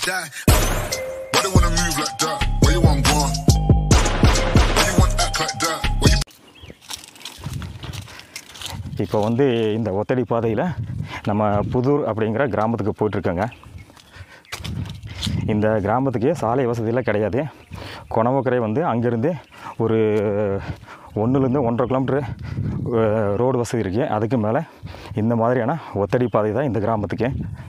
die. Why they wanna move like that? Where you want go? Why you want act like that? Where you... இப்போ வந்து இந்த ஒத்தடி பாதையில் நம்ம புதூர் அப்படிங்கிற கிராமத்துக்கு போயிட்டுருக்கோங்க. இந்த கிராமத்துக்கு சாலை வசதியெல்லாம் கிடையாது. கொணவக்கரை வந்து அங்கேருந்து ஒரு 1லேருந்து 1.5 கிலோமீட்ரு ரோடு வசதி இருக்குது. அதுக்கு மேலே இந்த மாதிரியான ஒத்தடி பாதை தான் இந்த கிராமத்துக்கு.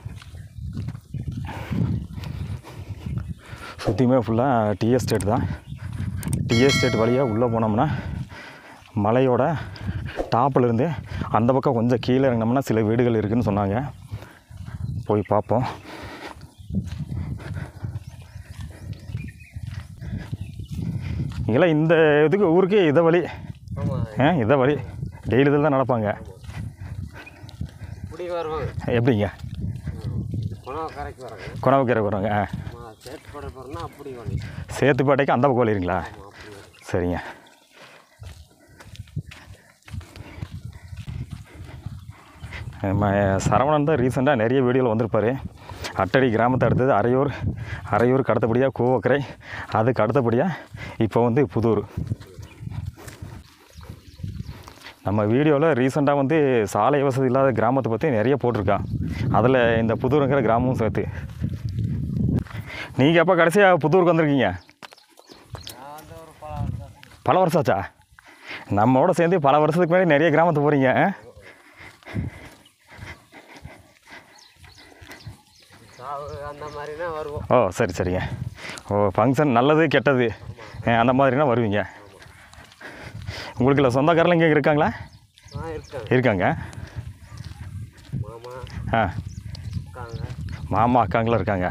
சுற்றியுமே ஃபுல்லாக டீ எஸ்டேட் தான். டீ எஸ்டேட் வழியாக உள்ளே போனோம்னா மலையோட டாப்பிலிருந்து அந்த பக்கம் கொஞ்சம் கீழே இறங்கினோம்னா சில வீடுகள் இருக்குதுன்னு சொன்னாங்க. போய் பார்ப்போம். இங்கெல்லாம் இந்த இதுக்கு ஊருக்கு இதை வழி இதை வழி டெய்லி இதில் தான் நடப்பாங்க. எப்படிங்க? கொணவக்கரைக்கு வராங்க. சேத்துப்பேட்டைக்கு அந்த பக்கம் வழிங்களா? சரிங்க. நம்ம சரவணன் தான் ரீசெண்டாக நிறைய வீடியோவில் வந்திருப்பார். அட்டடி கிராமத்தை அடுத்தது அரையூருக்கு அடுத்தபடியாக கூவக்கரை, அதுக்கு அடுத்தபடியாக இப்போ வந்து புதூர். நம்ம வீடியோவில் ரீசெண்டாக வந்து சாலை வசதி இல்லாத கிராமத்தை பற்றி நிறைய போட்டிருக்கான். அதில் இந்த புதூருங்கிற கிராமமும் சேர்த்து. நீங்கள் எப்போ கடைசியாக புதூருக்கு வந்திருக்கீங்க? பல வருஷம் ஆச்சா? நம்மளோட சேர்ந்து பல வருஷத்துக்கு முன்னாடி நிறைய கிராமத்துக்கு போகிறீங்க. ஓ சரி சரிங்க. ஓ ஃபங்க்ஷன் நல்லது கெட்டது அந்த மாதிரினா வருவீங்க. உங்களுக்கு இல்லை சொந்தக்காரெல்லாம் இங்கே இருக்காங்களா? இருக்காங்க. மாமா அக்காங்களாம் இருக்காங்க.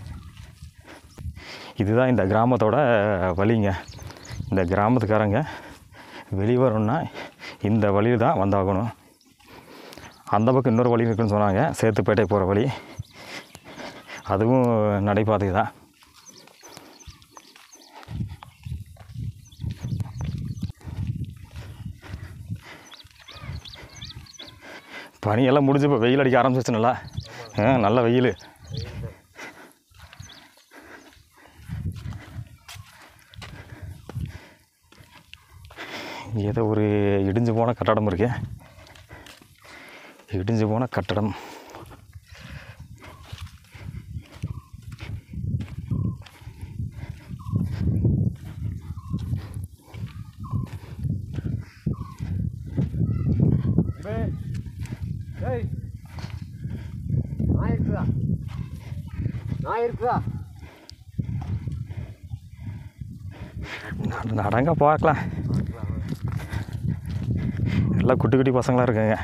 இதுதான் இந்த கிராமத்தோட வழிங்க. இந்த கிராமத்துக்காரங்க வெளியே வரணுன்னா இந்த வழியில் தான் வந்தாகணும். அந்த பக்கம் இன்னொரு வழி இருக்குன்னு சொன்னாங்க, சேத்துப்பேட்டை போகிற வழி. அதுவும் நடைபாதை தான். பனியெல்லாம் முடிஞ்சு இப்போ வெயில் அடிக்க ஆரம்பிச்சிச்சு. நல்லா நல்ல வெயில். ஏதோ ஒரு இடிஞ்சு போன கட்டடம் இருக்கு. இடிஞ்சு போன கட்டடம். நடங்க பார்க்கலாம். எல்லாம் குட்டி குட்டி பசங்களாக இருக்காங்க.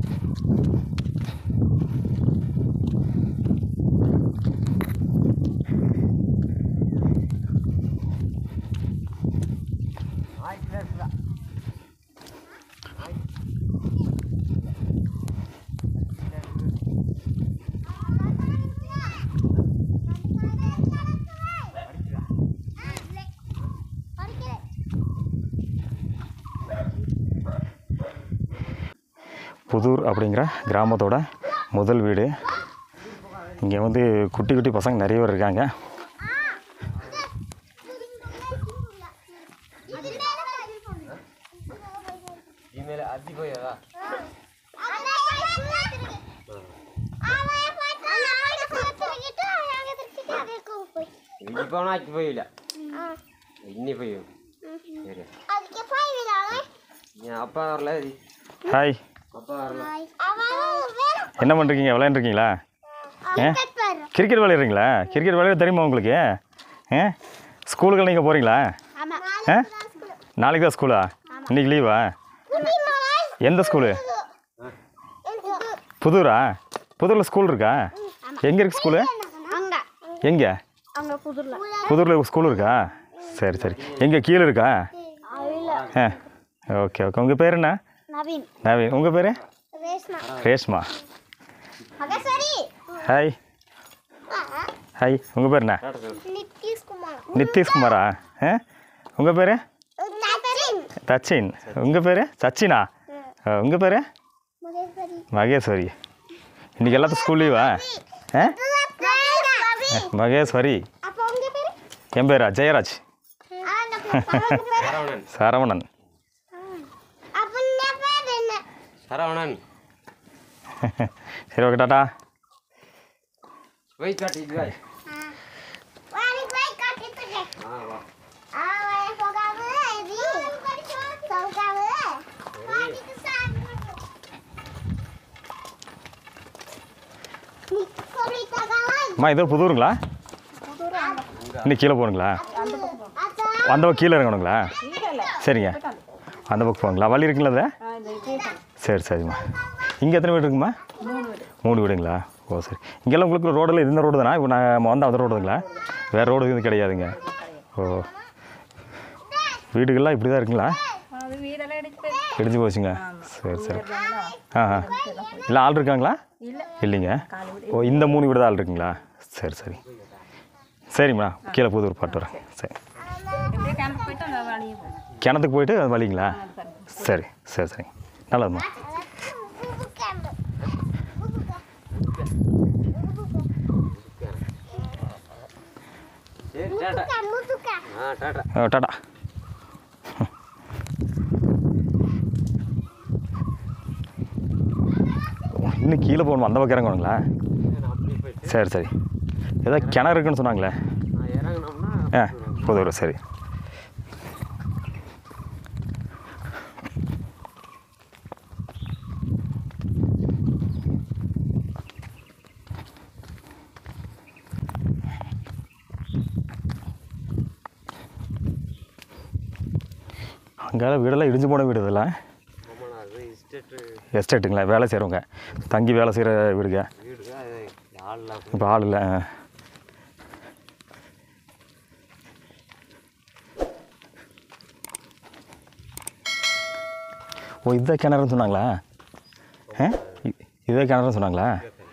புதூர் அப்படிங்கிற கிராமத்தோட முதல் வீடு. இங்கே வந்து குட்டி குட்டி பசங்க நிறைய பேர் இருக்காங்க. ஹாய், என்ன பண்ணுறீங்க? விளையாண்டுருக்கீங்களா? கிரிக்கெட் விளையாடுறீங்களா? கிரிக்கெட் விளையாட தெரியுமா உங்களுக்கு? ஸ்கூலுக்கு நீங்கள் போகிறீங்களா? நாளைக்கு தான் ஸ்கூலா? இன்றைக்கி லீவா? எந்த ஸ்கூலு? புதூரா? புதூரில் ஸ்கூல் இருக்கா? எங்கே இருக்குது ஸ்கூலு? எங்கே? புதூரில் ஸ்கூல் இருக்கா? சரி சரி. எங்கே கீழே இருக்கா? Okay okay. உங்கள் பேர் என்ன? நவீன். உங்கள் பேர்? ரேஷ்மா. Hi hi. உங்கள் பேர் என்ன? நித்திஷ்குமாரா? உங்கள் பேர்? தச்சின். உங்கள் பேர்? சச்சினா. உங்கள் பேர்? மகேஸ்வரி. இன்றைக்கி எல்லாத்துக்கும் ஸ்கூல் லீவா? மகேஸ்வரி. என் பேரா ஜெயராஜ். சரவணன். சரவணன். சரி, ஓகே, டாட்டா. போய் காட்டிட்டு வா. அம்மா இது புதூருங்களா? இன்னும் கீழே போகணுங்களா? அந்த பக்கம் கீழே இறங்கணுங்களா? சரிங்க, அந்த பக்கம் போகணுங்களா? வழி இருக்குங்களா அது? சரி சரிம்மா. இங்கே எத்தனை வீடு இருக்குமா? 3 வீடுங்களா? ஓ சரி. இங்கெல்லாம் உங்களுக்கு ரோடில் இந்த ரோடு தானே? இப்போ நான் வந்த அந்த ரோடுங்களா? வேறு ரோடு இது கிடையாதுங்க. ஓ, வீடுகள்லாம் இப்படி தான் இருக்குங்களா? இடிஞ்சு போச்சுங்க. சரி சரி. இல்லை ஆள் இருக்காங்களா? இல்லைங்க. ஓ, இந்த 3 வீடு தான் ஆள் இருக்குங்களா? சரி சரி. சரிம்மா, கீழே புதூர் பாட்டு வரேன். சரி, கிணத்துக்கு போயிட்டு அது வழிங்களா? சரி சரி சரி, நல்லதும்மா. டாட்டா. இன்னும் கீழே போகணும், அந்த பக்கம் இறங்கணுங்களா? சரி சரி. ஏதாவது கிணறு இருக்குன்னு சொன்னாங்களே? புதூர். சரி. அங்கே வீடெல்லாம் இடிஞ்சு போன வீடு இதெல்லாம். எஸ்டேட்டுங்களா? வேலை செய்கிறவங்க தங்கி வேலை செய்கிற வீடுங்க. இப்போ ஆள் இல்லை. ஓ, இதே கிணறுன்னு சொன்னாங்களா? இதே கிணறுன்னு சொன்னாங்களா?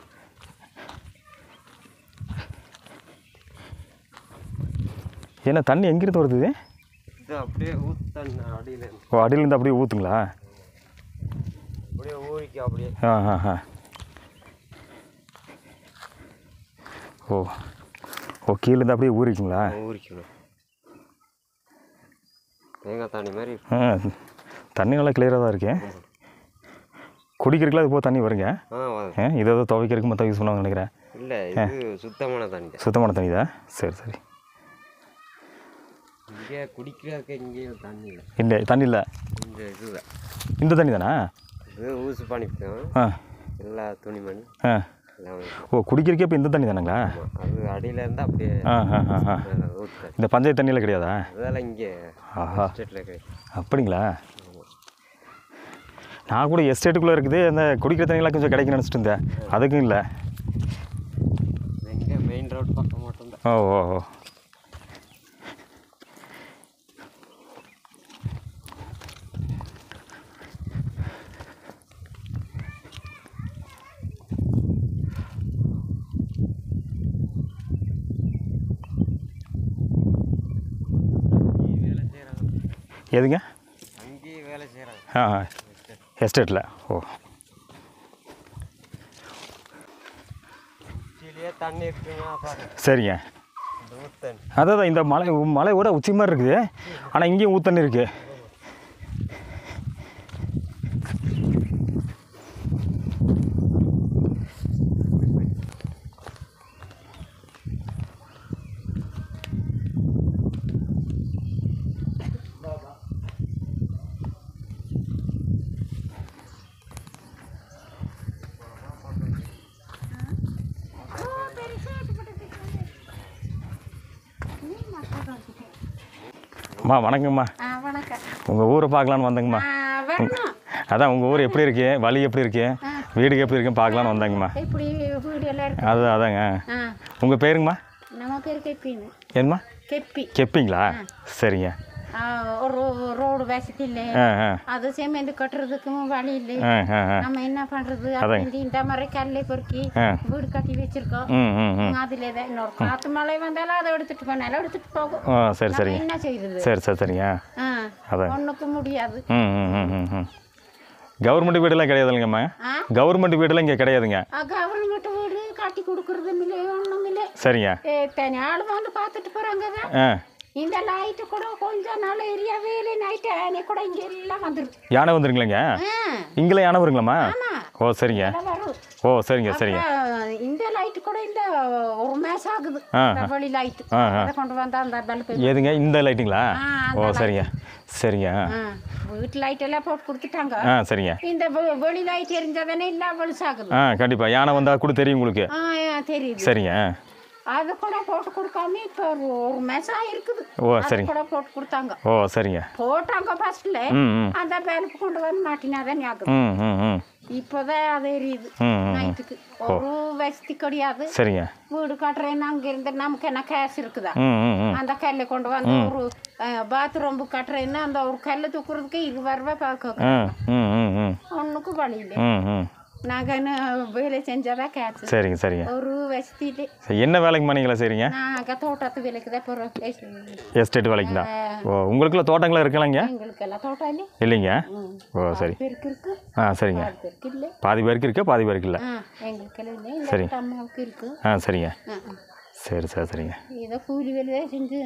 ஏன்னா தண்ணி எங்கிருந்து வருது? அப்படியே ஊத்தண்ணா அடியில. ஓ, அடியிலேருந்து அப்படியே ஊற்றுங்களா? அப்படியே ஊறிக்கு அப்படியே. ஓ ஓ, கீழேருந்து அப்படியே ஊறிக்குங்களா? ஊறிக்கணும். தேங்காய் தண்ணி மாதிரி. தண்ணி நல்லா கிளியராக தான் இருக்கேன். குடிக்கிறதுக்குலாம் அது போக தண்ணி வருங்க? இதை ஏதோ துவைக்கிறதுக்கு மற்ற யூஸ் பண்ணுவாங்க நினைக்கிறேன். இல்லை, இது சுத்தமான தண்ணி. சுத்தமான தண்ணி தான். சரி சரி. இங்கே குடிக்கிறதுக்கு இங்கேயும் தண்ணி இல்லை. இல்லை, தண்ணி இல்லை. இந்த இதுதான். இந்த தண்ணி தானே? இது ஊசு பண்ணிப்போம். எல்லா துணிமணி. ஓ, குடிக்கிறக்கே இப்போ இந்த தண்ணி தானேங்களா? அது அடியில் இருந்தால் அப்படியே. இந்த பஞ்சாயத்து தண்ணியில் கிடையாதா? அதெல்லாம் இங்கே எஸ்டேட்டில் கிடையாது. அப்படிங்களா? நான் கூட எஸ்டேட்டுக்குள்ளே இருக்குது, அந்த குடிக்கிற தண்ணியெலாம் கொஞ்சம் கிடைக்குன்னு நினச்சிட்டு இருந்தேன். அதுக்கும் இல்லை. இங்கே மெயின் ரோடு பக்கம் மட்டும்தான். ஓ ஓ ஓ. எதுங்க? அங்கேயே வேலை செய்கிறாங்க. எஸ்டேட்டில். ஓ, தண்ணி இருக்குங்க. சரிங்க. அதான் இந்த மலையோட உச்சி மாதிரி இருக்குது, ஆனால் இங்கேயும் ஊத்தண்ணி இருக்குது. அம்மா வணக்கம்மா. வணக்கம். உங்கள் ஊரை பார்க்கலான்னு வந்தேங்கம்மா. அதான் உங்கள் ஊர் எப்படி இருக்கு, வழி எப்படி இருக்கு, வீடுக்கு எப்படி இருக்குன்னு பார்க்கலான்னு வந்தாங்கம்மா. அதாங்க. உங்கள் பேருங்கம்மா? என்னம்மா? கெப்பிங்களா? சரிங்க. ஒரு ரோடு வசதி இல்லை, அது சேர்ந்து கட்டுறதுக்கும் வழி இல்லை. நம்ம என்ன பண்றது? இந்த மாதிரி கல்லை பொறுக்கி வீடு கட்டி வச்சிருக்கோம். அதுல இன்னொரு காத்து மழை வந்தாலும் அதை எடுத்துட்டு போனாலும் எடுத்துட்டு போகும். சரி சரி. என்ன செய்யுது? சரி சரி சரிங்க. ஒண்ணுக்கு முடியாது. கவர்மெண்ட் வீடுலாம் கிடையாது இல்லைங்கம்மா? கவர்மெண்ட் வீடுலாம் இங்கே கிடையாதுங்க. கவர்மெண்ட் வீடு கட்டி கொடுக்கறதும் இல்லை ஒன்றும் இல்லை. சரிங்க. எத்தனை ஆள் வந்து பார்த்துட்டு போகிறாங்க. ஆ இந்த லைட்டு கூட கொஞ்சம் நாள் ஏரியாவே இல்லை. நைட்டு யானை கூட இங்கே எல்லாம் வந்துருக்கு. யானை வந்துருங்களேங்க? இங்கெல்லாம் யானை வருங்களாம்மா? ஓ சரிங்க. வரும். ஓ சரிங்க சரிங்க. இந்த லைட்டு கூட இந்த ஒரு மாசம் ஆகுது. வெளி லைட்டு அதை கொண்டு வந்தா அந்த பல்பு. எதுங்க இந்த லைட்டுங்களா? ஓ சரிங்க சரிங்க. வீட்டு லைட் எல்லாம் போட்டு கொடுத்துட்டாங்க. சரிங்க. இந்த வெளி லைட் எரிஞ்சாதானே இல்லை வெளிச்சாகுது. கண்டிப்பாக யானை வந்தால் கூட தெரியும் உங்களுக்கு? தெரியுது. சரிங்க. அது கூட போட்டு கொடுக்காம இப்போ ஒரு மாசம் இருக்குது. ஓ சரிங்க. கூட போட்டு கொடுத்தாங்க. ஓ சரிங்க. போட்டாங்க ஃபர்ஸ்ட்ல. அந்த பல்பு கொண்டு வந்து மாட்டினாதான் ஆகுது. இப்போதான் அது எரியுது நைட்டுக்கு. ஒரு வசதி கிடையாது. சரிங்க. வீடு கட்டுறேன்னு அங்க இருந்து நமக்கு என்ன கேஸ் இருக்குதா? அந்த கல்லை கொண்டு வந்து ஒரு பாத்ரூம் கட்டுறேன்னா அந்த ஒரு கல்லை தூக்குறதுக்கு 20 ரூபாய் பார்க்க ஒன்றுக்கு வழி இல்லை. நாங்கள் வேலை செஞ்சாதான் கேஸ். சரிங்க சரிங்க. ஒரு வசதி. என்ன வேலைக்கு நீங்களா செய்றீங்க? நாங்கள் தோட்டத்து வேலைக்கு தான் போகிறோம். எஸ்டேட் வேலைக்கு தான். ஓ உங்களுக்குலாம் தோட்டங்களா இருக்கலாங்க? எங்களுக்கெல்லாம் தோட்டம் இல்லை. இல்லைங்க. ஓ சரி. பேருக்கு இருக்கு. சரிங்க. பேருக்கு இல்லை. பாதி பேருக்கு இருக்கு, பாதி பேருக்கு இல்லை. எங்களுக்கெல்லாம் இல்லை. சரி. அம்மாவுக்கு இருக்கு. சரிங்க. சரி சரி சரிங்க. ஏதோ கூலி வேலை செஞ்சு.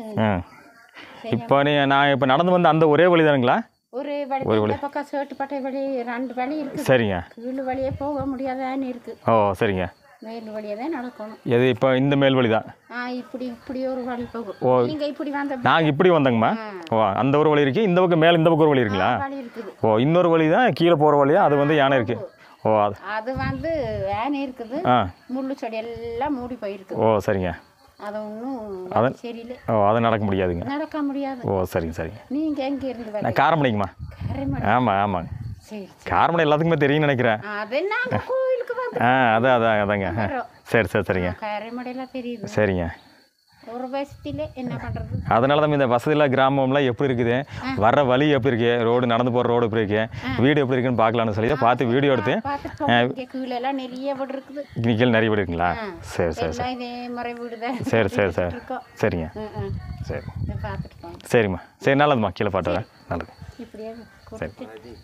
இப்போ நான் இப்போ நடந்து வந்த அந்த ஒரே வழி தானுங்களா? ஒரே வழி. இந்த பக்கம் சேட்டுப்பட்டை வழி 2 வழி இருக்கு. சரிங்க. கீழ் வழியே போக முடியாதான்னு இருக்கு. ஓ சரிங்க. மேல் வழியே தான் நடக்கணும். எது இப்போ இந்த மேல் வழி தான்? இப்படி ஒரு வழி போகும். ஓ நீங்க இப்படி வந்த. நாங்கள் இப்படி வந்தோங்கம்மா. ஓ அந்த ஒரு வழி இருக்கு, இந்த பக்கம் மேலே இந்த பக்கம் ஒரு வழி இருக்குங்களா? வழி இருக்குது. ஓ இன்னொரு வழி தான் கீழே போகிற வழியா? அது வந்து யானை இருக்கு. ஓ அது வந்து யானை இருக்குது. முள்ளு செடி எல்லாம் மூடி போயிருக்கு. ஓ சரிங்க. அது ஒன்றும் சரியில்லை. ஓ அது நடக்க முடியாதுங்க. நடக்க முடியாது. ஓ சரிங்க சரிங்க. நீங்கள் எங்கே இருந்து? நான் காரமடைங்கம்மா. ஆமாம் ஆமாங்க. சரி. காரமடை எல்லாத்துக்குமே தெரியும்னு நினைக்கிறேன். அது நாங்கள் கோயிலுக்கு வந்து. அதாங்க. சரி சரி சரிங்க. காரமடையெல்லாம் தெரியுது. சரிங்க. ஒரு வசதியில என்ன பண்ணுறது? அதனால தான் இந்த வசதியில்லா கிராமம்லாம் எப்படி இருக்குது, வர்ற வழி எப்படி இருக்கு, ரோடு நடந்து போகிற ரோடு எப்படி இருக்கு, வீடு எப்படி இருக்குன்னு பார்க்கலான்னு சொல்லி தான் பார்த்து வீடியோ எடுத்து. கீழெல்லாம் நிறைய வீடு இருக்குது. கீழே நிறைய வீடு இருக்குங்களா? சரி சரி சரி. இதே முறை வீடு தான். சரி சரி சரி. சரிங்க. சரி பார்த்துட்டு. சரிம்மா. சரி நல்லதும்மா. கீழே பாட்டு வரேன். நல்லது. இப்படியே சரி.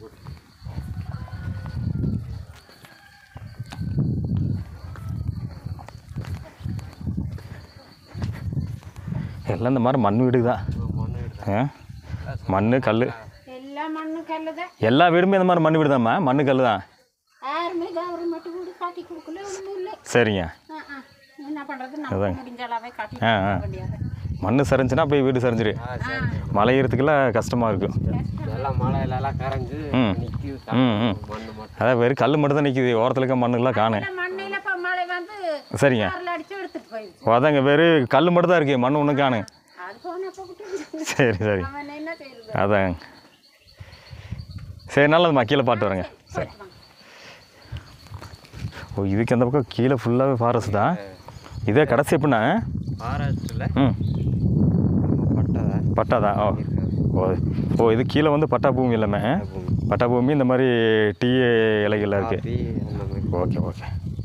எல்லாம் இந்த மாதிரி மண் வீடு தான். மண் கல் எல்லாம் மண்ணு கல் தான். எல்லா வீடுமே இந்த மாதிரி மண் வீடு தான்மா. மண் கல் தான். யாருமே கவர்மெண்ட் வீடு காட்டி கொடுக்கல. ஒன்றும் இல்லை. சரிங்க. என்ன பண்ணுறது? நம்ம முடிஞ்சாலாவே காட்டி முடியாது. மண் சரிஞ்சுன்னா அப்படியே வீடு சரிஞ்சிரு. மழை ஏறதுக்கெல்லாம் கஷ்டமாக இருக்கும். அதான் வெறும் கல் மட்டும் தான் நிற்கிது. ஓரத்தில் இருக்க மண்ணுலாம் காணும். சரிங்க. அதாங்க வெறும் கல் மட்டும் தான் இருக்குது, மண் ஒன்றும் காணும். சரி சரி. அதாங்க. சரி நல்லதும்மா. கீழே பாட்டு வரேங்க. சரி. ஓ இதுக்கு அந்த பக்கம் கீழே ஃபுல்லாகவே ஃபாரஸ்ட் தான். இதே கடைசி எப்படின்னா பட்டா தான். ஓ இது கீழே வந்து பட்டா பூமி எல்லாமே. பட்டா பூமி இந்த மாதிரி டீ இலைகள்லாம் இருக்குது. Okay okay.